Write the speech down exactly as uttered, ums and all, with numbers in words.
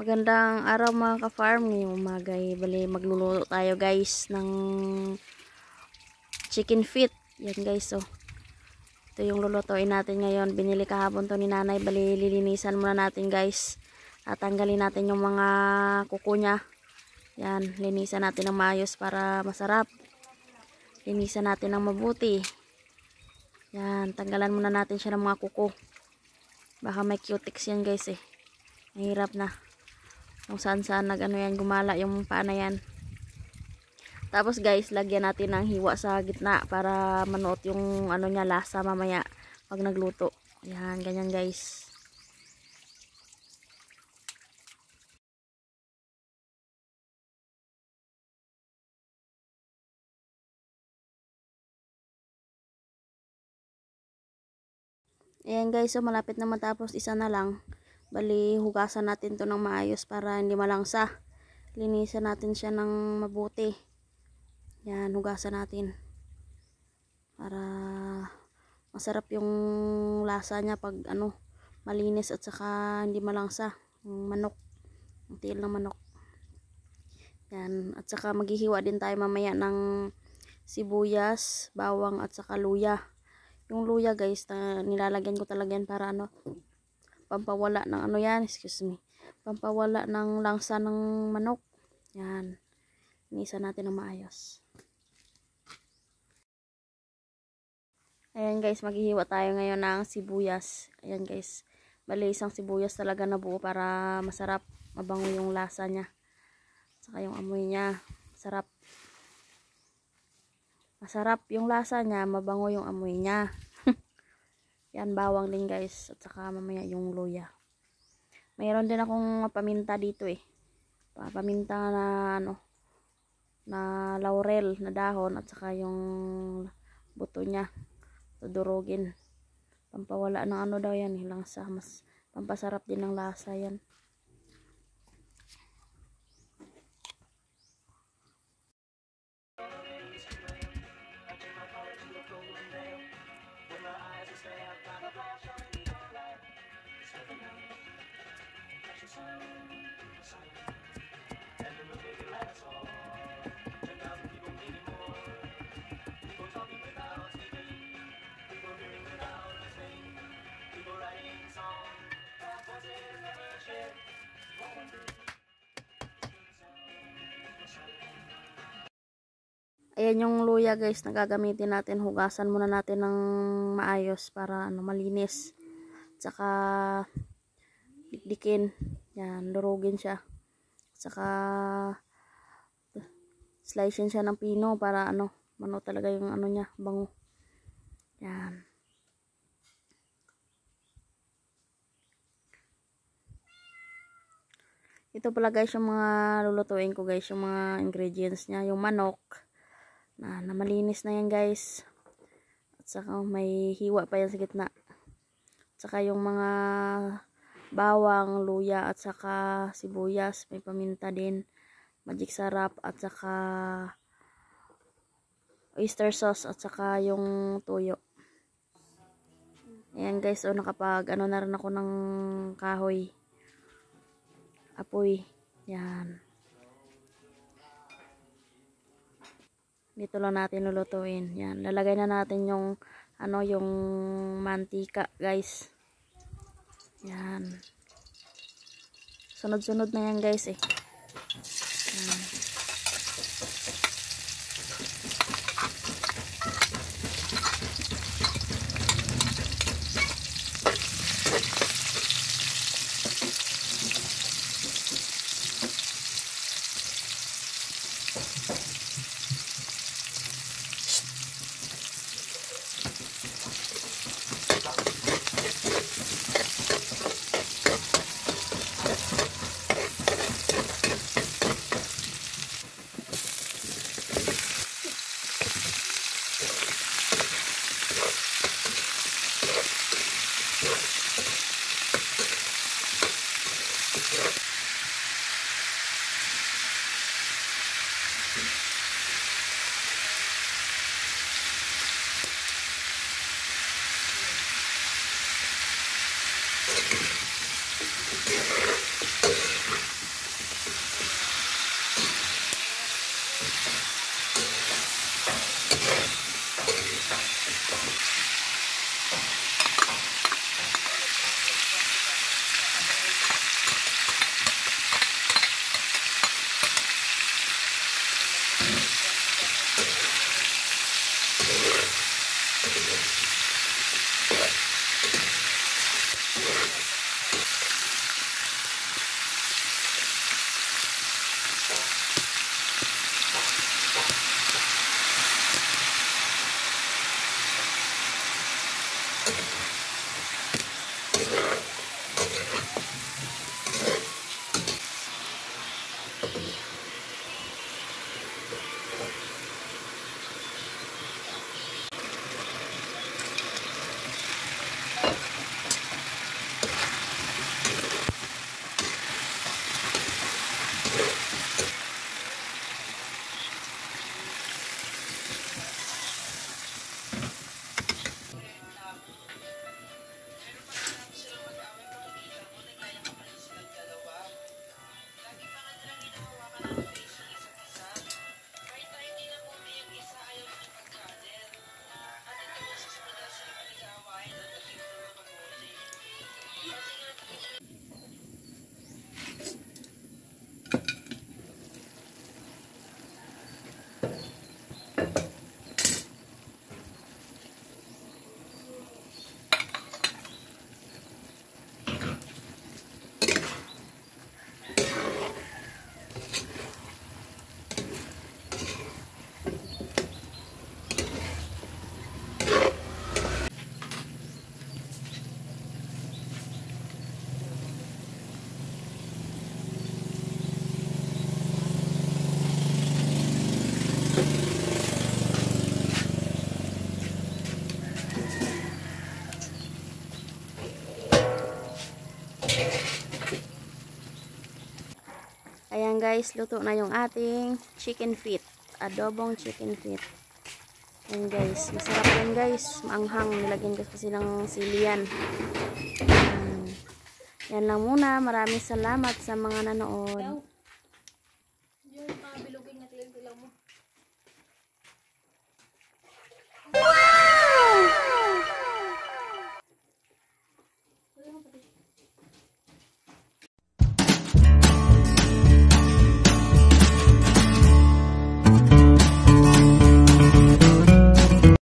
Magandang araw mga ka-farm. Ngayong umaga ay bali magluluto tayo guys ng chicken feet. Yan guys, so ito yung lulutuin natin ngayon. Binili kahapon to ni nanay. Bali lilinisan muna natin guys. At tanggalin natin yung mga kuko niya. Yan, linisan natin ng maayos para masarap. Linisan natin ng mabuti. Yan, tanggalan muna natin siya ng mga kuko. Baka may cutics yan guys eh. Mahirap na. Kung saan saan nag ano yan, gumala yung paa na yan. Tapos guys, lagyan natin ng hiwa sa gitna para manuot yung ano niya, lasa mamaya pag nagluto. Yan, ganyan guys. Ayan guys, so malapit na matapos, isa na lang. Bali, hugasan natin to ng maayos para hindi malangsa. Linisan natin siya ng mabuti. Yan, hugasan natin. Para masarap yung lasa niya pag ano, malinis at saka hindi malangsa. Yung manok, yung tiil ng manok. Yan, at saka maghihiwa din tayo mamaya ng sibuyas, bawang at saka luya. Yung luya guys, na nilalagyan ko talaga yan para ano, pampawala ng ano yan, excuse me, pampawala ng langsa ng manok. Yan, inisa natin ng maayos. Ayan guys, maghihiwa tayo ngayon ng sibuyas. Ayan guys, bali isang sibuyas talaga na buo para masarap, mabango yung lasa niya, saka yung amoy niya, sarap. Masarap yung lasa niya, mabango yung amoy niya. Yan, bawang din guys, at saka mamaya yung luya. Mayroon din akong paminta dito eh. Paminta na ano, na laurel na dahon at saka yung buto niya. Tudurugin. Pampawala ng ano daw yan, langsa, mas pampasarap din ng lasa yan. Ayan yung luya guys na gagamitin natin. Hugasan muna natin ng maayos para ano, malinis. Tsaka dikdikin. Yan, durugin siya. Tsaka slicein siya ng pino para ano, mano talaga yung ano niya, bango. Yan. Ito pala guys yung mga lulutuin ko guys, yung mga ingredients niya, yung manok na, na malinis na yan guys, at saka may hiwa pa yan sa gitna, at saka yung mga bawang, luya at saka sibuyas, may paminta din, magic sarap at saka oyster sauce at saka yung tuyo. Ayan guys, so nakapag ano na rin ako ng kahoy, apoy. Yan, dito lang natin lulutuin. Yan, lalagay na natin yung ano, yung mantika guys. Yan, sunod-sunod na yan guys eh. Yan. Ayan guys, luto na yung ating chicken feet. Adobong chicken feet. Ayan guys, masarap yan guys. Maanghang, nilagyan ko kasi ng silian. Ayan. Yan lang muna. Maraming salamat sa mga nanood.